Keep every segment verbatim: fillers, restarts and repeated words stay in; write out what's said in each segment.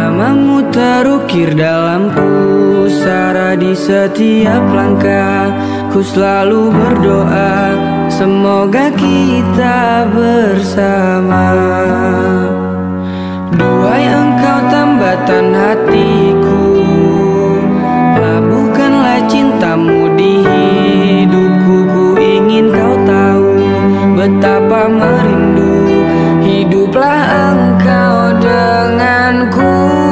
Namamu terukir dalam pusara di setiap langkah. Ku selalu berdoa, semoga kita bersama. Duhai Engkau tambatan hatiku, labuhkanlah cintamu di hidupku. Ku ingin kau tahu betapa merindu hiduplah Engkau denganku.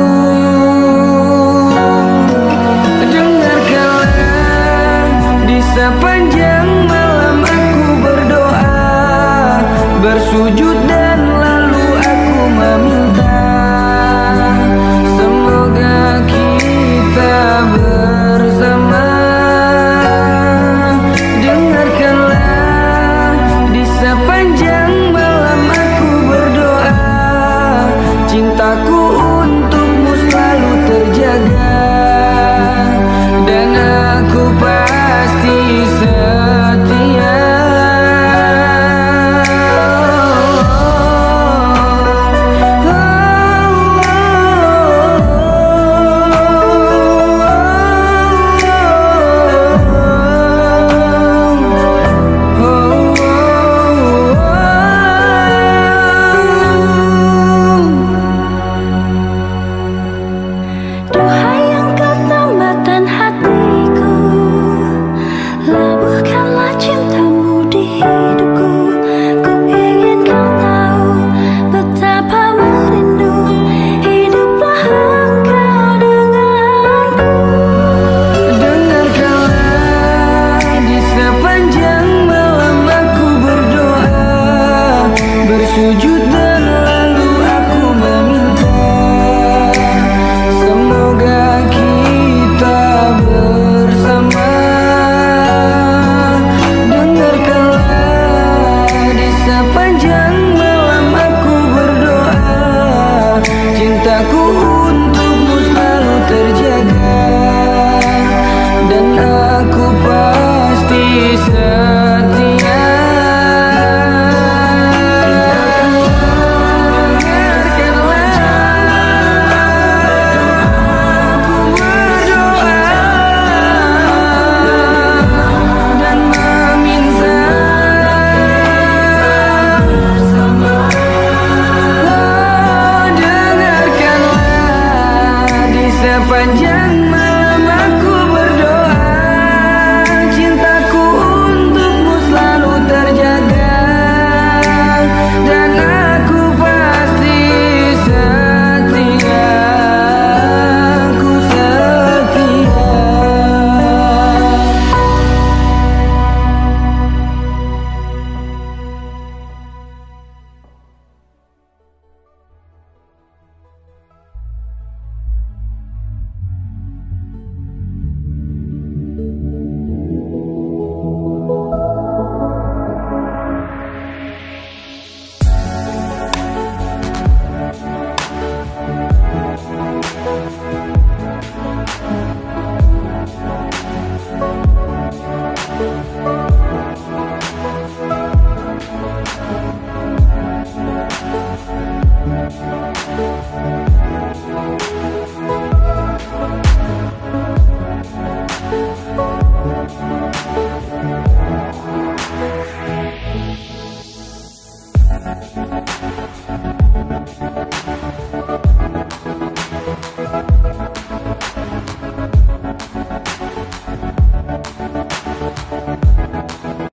Dengarkanlah di sepanjang malam aku berdoa, bersujud dan lalu aku meminta, semoga kita bersama. Dengarkanlah di sepanjang malam aku berdoa, cintaku untukmu selalu terjaga, dan aku pasti setia. Duhai Engkau tambatan hatiku, labuhkanlah cintamu di hidupku. Ku ingin kau tahu betapa merindu hiduplah Engkau denganku. Dengarkanlah di sepanjang malam aku berdoa, bersujud dan lalu aku meminta, semoga kita bersama. Dengarkanlah di sepanjang malam aku berdoa, cintaku untukmu selalu terjaga, dan aku pasti setia. Sepanjang malam aku berdoa, cintaku untukmu selalu terjaga, dan aku pasti setia. Ku setia. Thank you.